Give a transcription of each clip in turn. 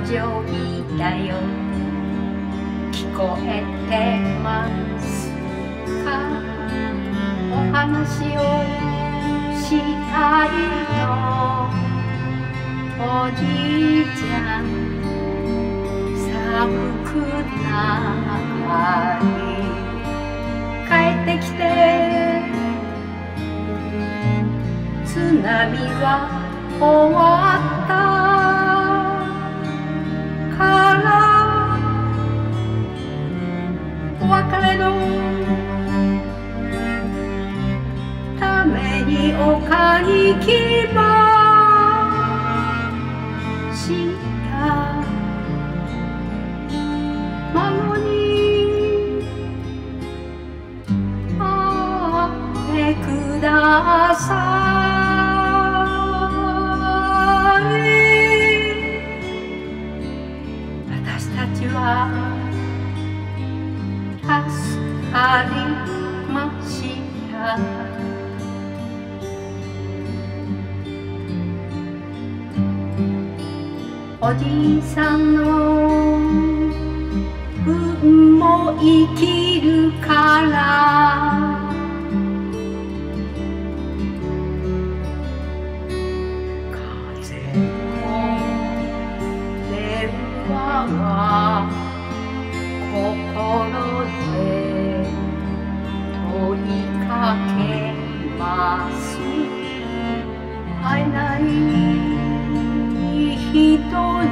情だよ聞こえてますかお話をしたいのおじいちゃん寒くない帰ってきて津波は終わったからお別れのために丘に来ました孫に会ってください私たちは助かりましたおじいさんの運も生きるから風の電話は心で問いかけます会えない人に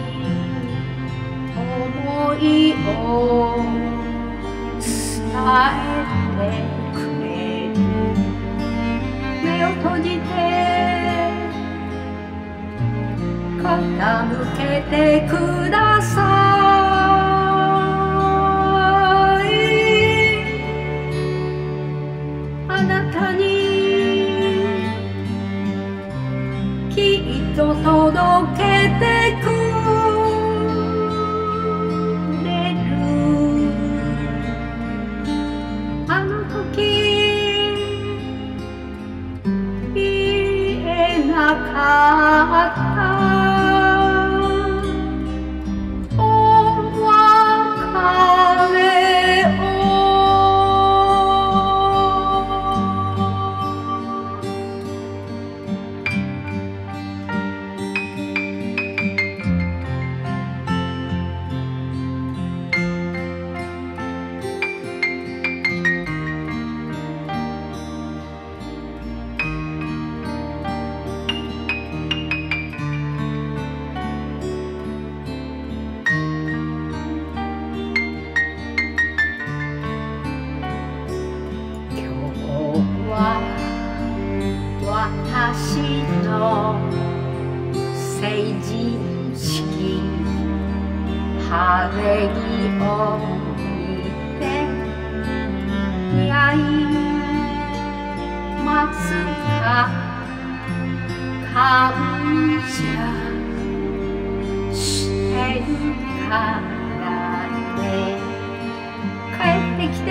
思いを伝えてくれる目を閉じて傾けてくださいあなたにきっと届けてくれるあの時言えなかったお別れを私の成人式晴れ着を見て似合いますか感謝してるからね帰ってきて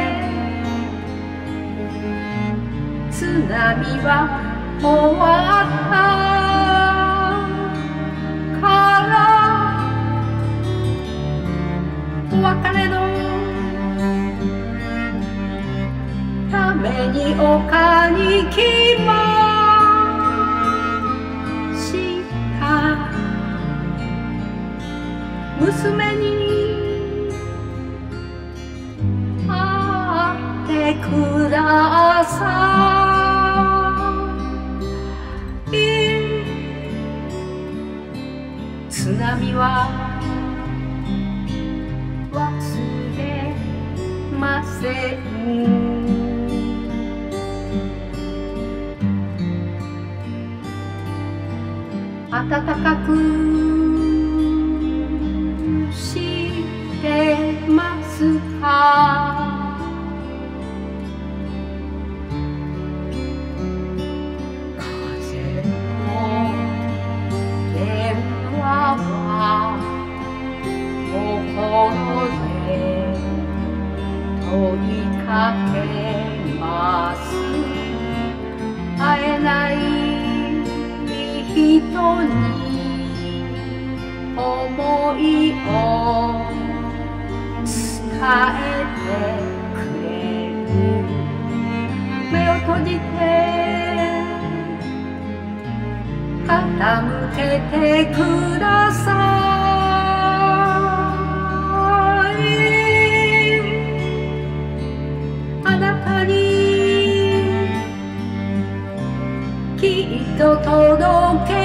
津波は終わったからお別れのために丘に来ました娘に会ってください津波は忘れません暖かくしてますか問いかけます会えない人に思いを伝えてくれる。目を閉じて傾けてください。あなたにきっと届け